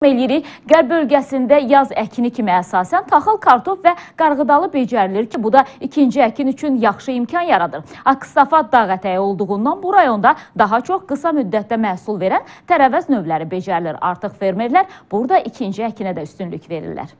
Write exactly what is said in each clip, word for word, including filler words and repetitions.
Eləyirik. Qərb bölgəsində yaz əkini kimi əsasən taxıl, kartof və qarğıdalı becərilir ki, bu da ikinci əkin üçün yaxşı imkan yaradır. Aksafa dağ ətəyi olduğundan bu rayonda daha çox qısa müddətdə məhsul verən tərəvəz növləri becərilir. Artıq fermerlər burada ikinci əkinə də üstünlük verirlər.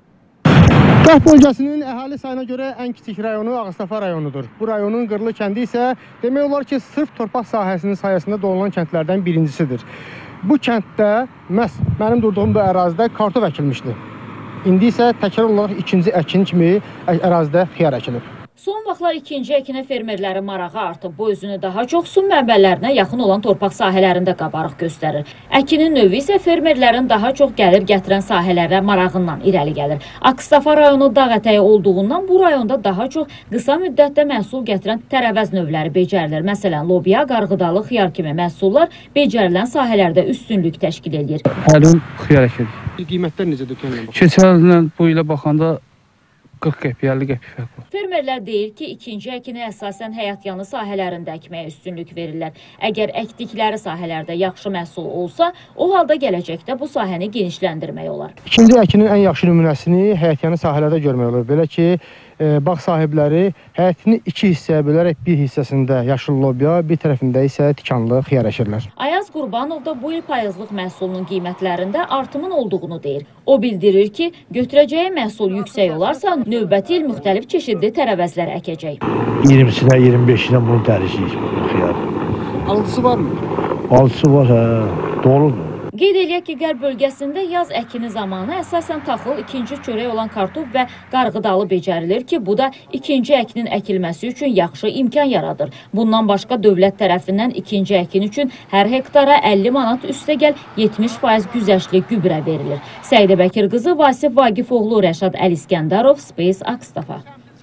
Qərb bölgəsinin əhali sayına görə ən kiçik rayonu Ağstafa rayonudur. Bu rayonun Qırlı kəndi isə demək olar ki, sırf torpaq sahəsinin sayəsində dolanan kəndlərdən birincisidir. Bu kənddə məhz mənim durduğum bu ərazidə kartof əkilmişdi. İndi isə təkrar olaraq ikinci əkin kimi ərazidə xiyar əkilib. Son vaxtlar ikinci əkinə fermerlərin marağı artıb. Bu özünü daha çox su mənbələrinə yaxın olan torpaq sahələrində qabarıq göstərir. Əkinin növü isə fermerlərin daha çox gəlir gətirən sahələrə marağından irəli gəlir. Aksafa rayonu dağ ətəyi olduğundan bu rayonda daha çox qısa müddətdə məhsul gətirən tərəvəz növləri becərilir. Məsələn, lobya, qarğıdalı, xiyar kimi məhsullar becərilən sahələrdə üstünlük təşkil edir. Hər il xiyar əkilir. Qiymətlər necədir? Keçən illə bu ilə baxanda qırx qəpik, əlli qəpik fərq var. Fermerlər deyir ki, ikinci əkinə əsasən həyat yanı sahələrində əkməyə üstünlük verirlər. Əgər əkdikləri sahələrdə yaxşı məhsul olsa, o halda gələcəkdə bu sahəni genişləndirmək olar. İkinci əkinin ən yaxşı nümunəsini həyat yanı sahələrdə görmək olur. Belə ki, bağ sahibləri həyətini iki hissəyə bölərək bir hissəsində yaşıl lobya, bir tərəfində isə tikanlı xiyar əkirlər. Ayaz Qurbanov da bu il payızlıq məhsulunun qiymətlərində artımın olduğunu deyir. O bildirir ki, götürəcəyi məhsul yüksək olarsa, növbəti il müxtəlif çeşidli tərəvəzlər əkəcək. iyirmisinə, iyirmi beşinə bunu dərəcəyik bu xiyar. Alıcısı varmı? Alıcısı var, hə, doludur. Qeyd eləyək ki, Qərb bölgəsində yaz əkini zamanı əsasən taxıl, ikinci çörək olan kartof və qarğıdalı becərilir ki, bu da ikinci əkinin əkilməsi üçün yaxşı imkan yaradır. Bundan başqa dövlət tərəfindən ikinci əkin üçün hər hektara əlli manat üstəgəl yetmiş faiz güzəştli gübrə verilir. Səidə Bəkir qızı, Vasif Vaqifoğlu, Rəşad Əliskəndarov, Space Akstafa.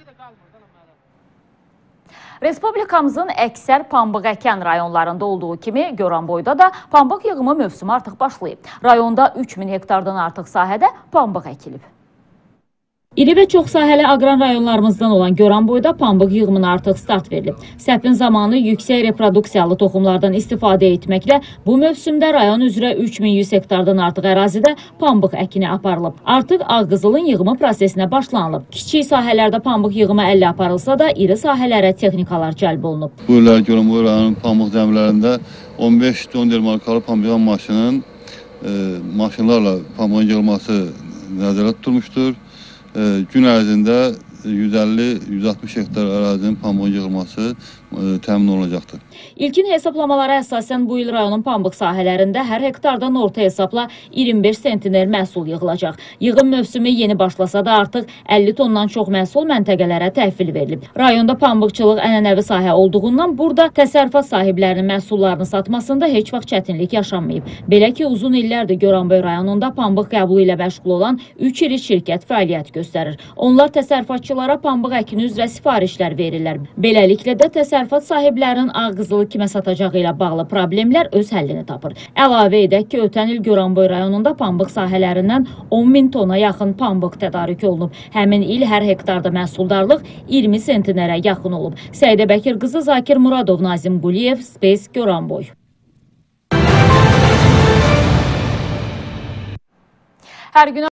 Respublikamızın əksər pambıq əkən rayonlarında olduğu kimi Goranboyda da pambıq yığımı mövsümü artıq başlayıb. Rayonda üç min hektardan artıq sahədə pambıq əkilib. İri və çox sahəli aqran rayonlarımızdan olan Goranboyda pambıq yığımına artıq start verilib. Səpin zamanı yüksək reproduksiyalı toxumlardan istifadə etməklə bu mövsümdə rayon üzrə üç min yüz hektardan artıq ərazidə pambıq əkini aparılıb. Artıq ağqızılın yığımı prosesinə başlanılıb. Kiçik sahələrdə pambıq yığımı əllə aparılsa da, iri sahələrə texnikalar cəlb olunub. Bu illər Goranboy rayonunun pambıq dəmirlərində on beş ton markalı pambıq yığım maşının e, maşınlarla pambığın yığılması nəzərdə tutulmuşdur. Gün ərzində yüz əlli yüz altmış hektar ərazinin pambığın yığılması təmin olunacaqdır. İlkin hesablamalara əsasən bu il rayonun pambıq sahələrində hər hektardan orta hesabla iyirmi beş sentiner məhsul yığılacaq. Yığım mövsümü yeni başlasa da artıq əlli tondan çox məhsul məntəqələrə təhvil verilib. Rayonda pambıqçılıq ənənəvi sahə olduğundan burada təsərrüfat sahiblərinin məhsullarını satmasında heç vaxt çətinlik yaşanmayıb. Belə ki, uzun illərdir Goranboy rayonunda pambıq qəbulu ilə məşğul olan üç iri şirkət fəaliyyət göstərir. Onlar təsərrüfatçılara pambıq əkini üzrə sifarişlər verirlər. Beləliklə də təsərrüfat sahiblərinin ağqızılı kimə satacağı ilə bağlı problemlər öz həllini tapır. Əlavə edək ki, ötən il Goranboy rayonunda pambıq sahələrindən on min tona yaxın pambıq tədarük olunub. Həmin il hər hektarda məhsuldarlıq iyirmi sentinerə yaxın olub. Səidə Bəkir qızı, Zakir Muradov, Nazim Quliyev, Space Goranboy. Hər gün